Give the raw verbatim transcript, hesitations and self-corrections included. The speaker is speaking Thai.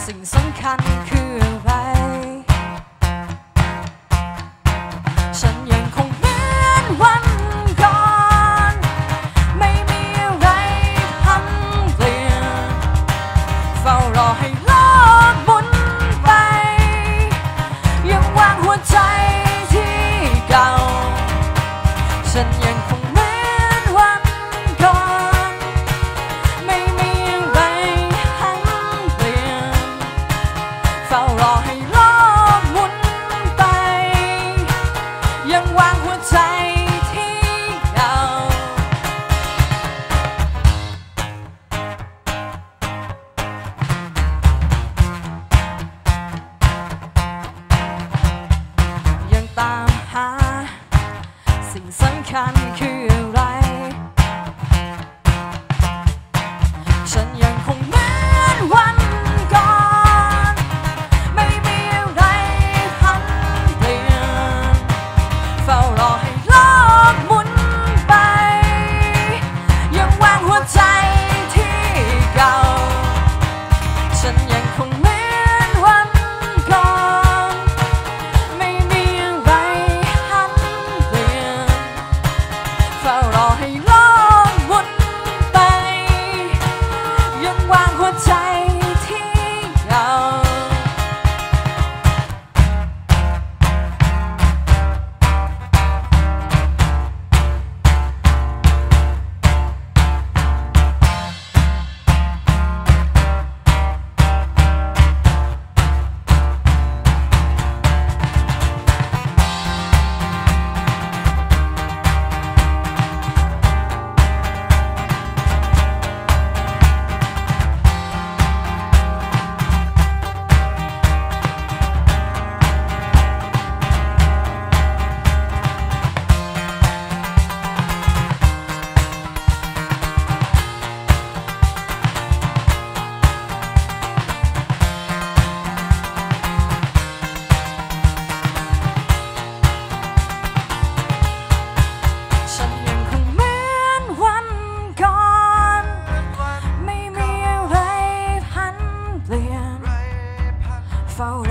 สิ่งสำคัญคืออะไรฉันยังคงเหมือนวันก่อนไม่มีอะไรพันเปลี่ยนเฝ้ารอให้โลกหมุนไปยังวางหัวใจที่เก่าฉันยังคงเหมือนวันก่อนไม่มีอะไรพันเปลี่ยนเฝ้ารอให้โลกหมุนไปยังวางหัวใจที่เก่ายังตามหาสิ่งสำคัญคืออะไรฉันยังคงเหมือนวันก่อนไม่มีอะไรพันเปลี่ยนเฝ้ารอให้โลกหมุนไปยังวางหัวใจที่เก่าฉันยังคงเหมือนวันก่อนไม่มีอะไรพันเปลี่ยนเฝ้ารอให้โลกหมุนไปยังวางหัวใจที่เก่าฉันยังคงเหมือนวันก่อนไม่มีอะไรพันเปลี่ยนเฝ้าร